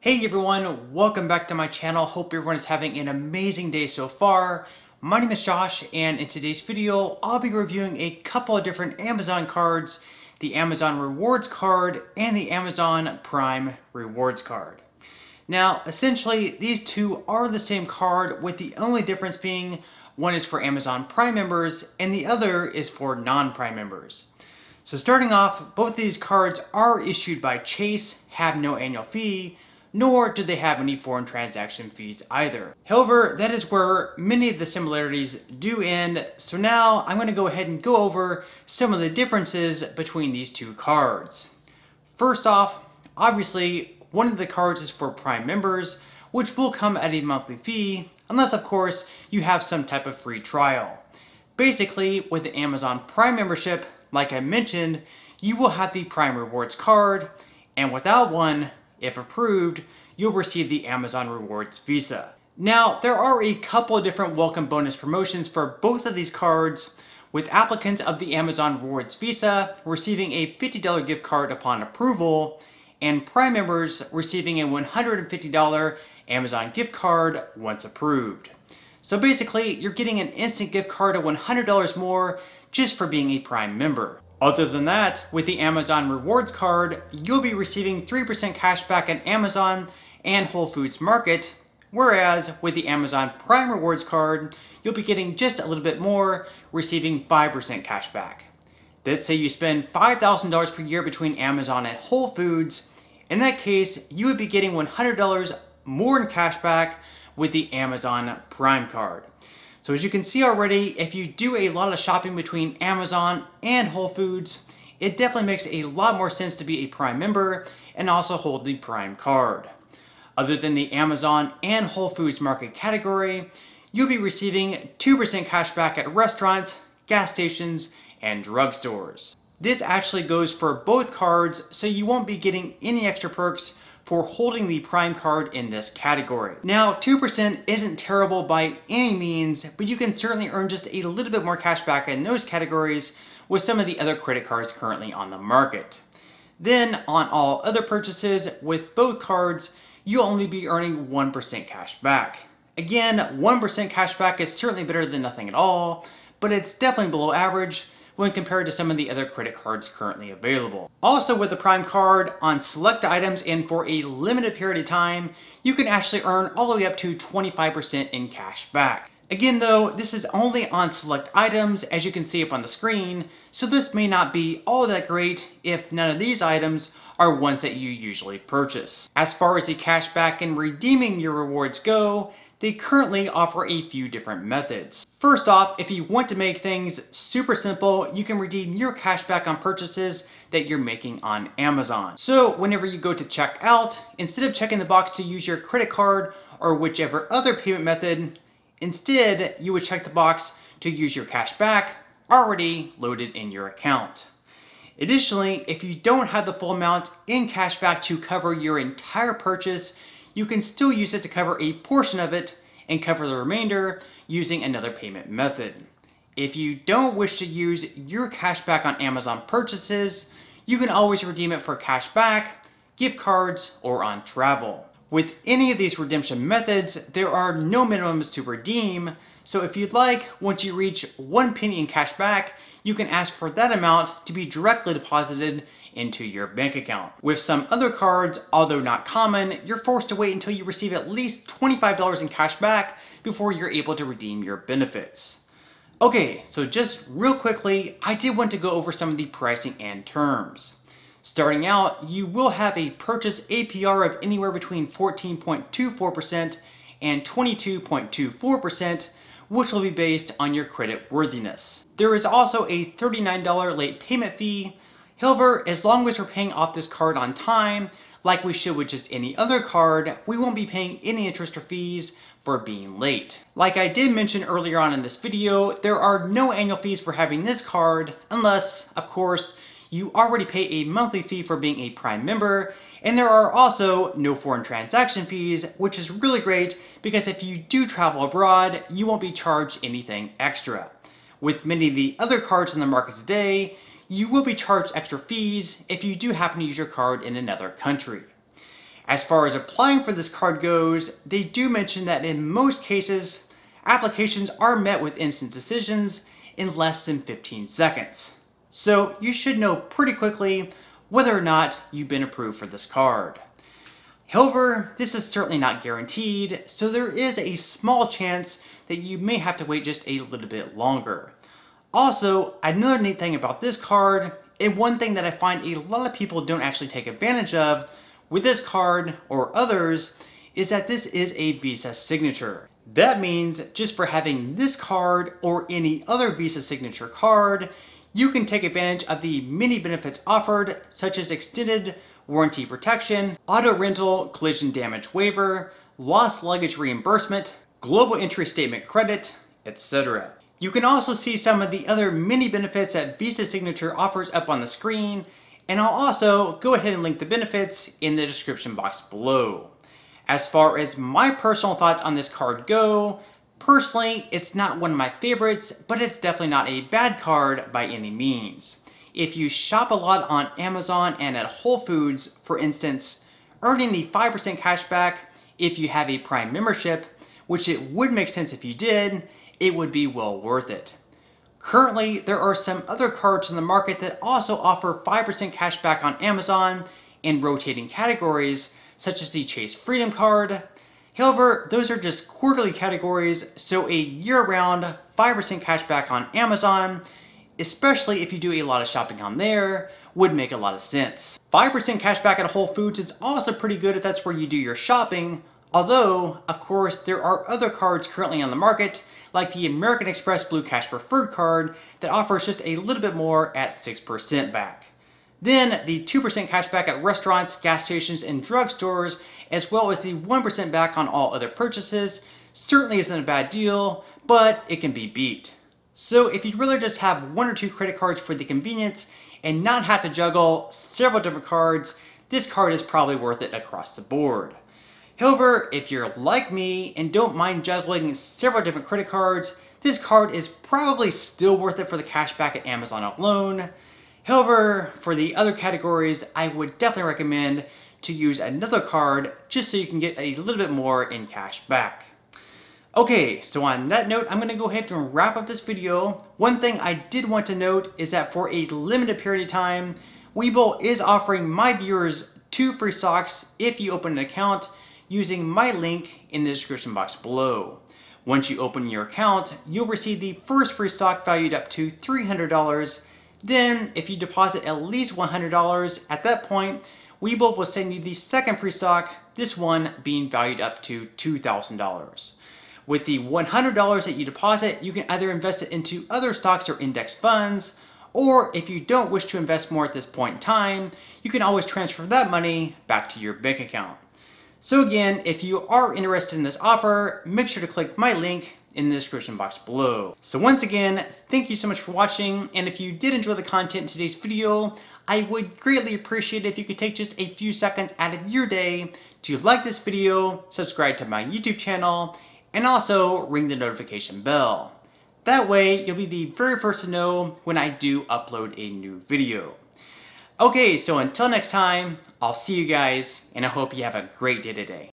Hey everyone, welcome back to my channel. Hope everyone is having an amazing day so far. My name is Josh, and in today's video, I'll be reviewing a couple of different Amazon cards, the Amazon Rewards card and the Amazon Prime Rewards card. Now, essentially, these two are the same card, with the only difference being one is for Amazon Prime members and the other is for non-Prime members. So starting off, both of these cards are issued by Chase, have no annual fee, nor do they have any foreign transaction fees either. However, that is where many of the similarities do end, so now I'm going to go ahead and go over some of the differences between these two cards. First off, obviously, one of the cards is for Prime members, which will come at a monthly fee, unless of course you have some type of free trial. Basically, with the Amazon Prime membership, like I mentioned, you will have the Prime Rewards card, and without one, if approved, you'll receive the Amazon Rewards Visa. Now, there are a couple of different welcome bonus promotions for both of these cards, with applicants of the Amazon Rewards Visa receiving a $50 gift card upon approval, and Prime members receiving a $150 Amazon gift card once approved. So basically, you're getting an instant gift card of $100 more just for being a Prime member. Other than that, with the Amazon Rewards card, you'll be receiving 3% cash back at Amazon and Whole Foods Market, whereas with the Amazon Prime Rewards card, you'll be getting just a little bit more, receiving 5% cash back. Let's say you spend $5,000 per year between Amazon and Whole Foods. In that case, you would be getting $100 more in cash back with the Amazon Prime card. So as you can see already, if you do a lot of shopping between Amazon and Whole Foods, it definitely makes a lot more sense to be a Prime member and also hold the Prime card. Other than the Amazon and Whole Foods Market category, you'll be receiving 2% cash back at restaurants, gas stations, and drugstores. This actually goes for both cards, so you won't be getting any extra perks for holding the Prime card in this category. Now, 2% isn't terrible by any means, but you can certainly earn just a little bit more cash back in those categories with some of the other credit cards currently on the market. Then, on all other purchases with both cards, you'll only be earning 1% cash back. Again, 1% cash back is certainly better than nothing at all, but it's definitely below average when compared to some of the other credit cards currently available. Also, with the Prime card, on select items and for a limited period of time, you can actually earn all the way up to 25% in cash back. Again though, this is only on select items, as you can see up on the screen, so this may not be all that great if none of these items are ones that you usually purchase. As far as the cash back and redeeming your rewards go, they currently offer a few different methods. First off, if you want to make things super simple, you can redeem your cash back on purchases that you're making on Amazon. So whenever you go to check out, instead of checking the box to use your credit card or whichever other payment method, instead you would check the box to use your cash back already loaded in your account. Additionally, if you don't have the full amount in cash back to cover your entire purchase, you can still use it to cover a portion of it and cover the remainder using another payment method. If you don't wish to use your cash back on Amazon purchases, you can always redeem it for cash back, gift cards, or on travel. With any of these redemption methods, there are no minimums to redeem, so if you'd like, once you reach 1 penny in cash back, you can ask for that amount to be directly deposited into your bank account. With some other cards, although not common, you're forced to wait until you receive at least $25 in cash back before you're able to redeem your benefits. Okay, so just real quickly, I did want to go over some of the pricing and terms. Starting out, you will have a purchase APR of anywhere between 14.24% and 22.24%, which will be based on your credit worthiness. There is also a $39 late payment fee. However, as long as we're paying off this card on time, like we should with just any other card, we won't be paying any interest or fees for being late. Like I did mention earlier on in this video, there are no annual fees for having this card, unless, of course, you already pay a monthly fee for being a Prime member, and there are also no foreign transaction fees, which is really great because if you do travel abroad, you won't be charged anything extra. With many of the other cards in the market today, you will be charged extra fees if you do happen to use your card in another country. As far as applying for this card goes, they do mention that in most cases, applications are met with instant decisions in less than 15 seconds. So you should know pretty quickly whether or not you've been approved for this card. However, this is certainly not guaranteed, so there is a small chance that you may have to wait just a little bit longer. Also, another neat thing about this card, and one thing that I find a lot of people don't actually take advantage of with this card or others, is that this is a Visa signature. That means just for having this card or any other Visa signature card, you can take advantage of the many benefits offered, such as extended warranty protection, auto rental collision damage waiver, lost luggage reimbursement, global entry statement credit, etc. You can also see some of the other many benefits that Visa Signature offers up on the screen, and I'll also go ahead and link the benefits in the description box below. As far as my personal thoughts on this card go, personally, it's not one of my favorites, but it's definitely not a bad card by any means. If you shop a lot on Amazon and at Whole Foods, for instance, earning the 5% cashback if you have a Prime membership, which it would make sense if you did, it would be well worth it. Currently, there are some other cards in the market that also offer 5% cashback on Amazon in rotating categories, such as the Chase Freedom Card. However, those are just quarterly categories, so a year-round 5% cashback on Amazon, especially if you do a lot of shopping on there, would make a lot of sense. 5% cashback at Whole Foods is also pretty good if that's where you do your shopping, although, of course, there are other cards currently on the market, like the American Express Blue Cash Preferred card that offers just a little bit more at 6% back. Then the 2% cashback at restaurants, gas stations, and drugstores, as well as the 1% back on all other purchases, certainly isn't a bad deal, but it can be beat. So if you'd rather just have one or two credit cards for the convenience and not have to juggle several different cards, this card is probably worth it across the board. However, if you're like me and don't mind juggling several different credit cards, this card is probably still worth it for the cashback at Amazon alone. However, for the other categories, I would definitely recommend to use another card just so you can get a little bit more in cash back. Okay, so on that note, I'm going to go ahead and wrap up this video. One thing I did want to note is that for a limited period of time, Webull is offering my viewers 2 free stocks if you open an account using my link in the description box below. Once you open your account, you'll receive the first free stock valued up to $300. Then, if you deposit at least $100, at that point, Webull will send you the second free stock, this one being valued up to $2,000. With the $100 that you deposit, you can either invest it into other stocks or index funds, or if you don't wish to invest more at this point in time, you can always transfer that money back to your bank account. So again, if you are interested in this offer, make sure to click my link in the description box below. So once again, thank you so much for watching, and if you did enjoy the content in today's video, I would greatly appreciate it if you could take just a few seconds out of your day to like this video, subscribe to my YouTube channel, and also ring the notification bell. That way, you'll be the very first to know when I do upload a new video. Okay, so until next time, I'll see you guys, and I hope you have a great day today.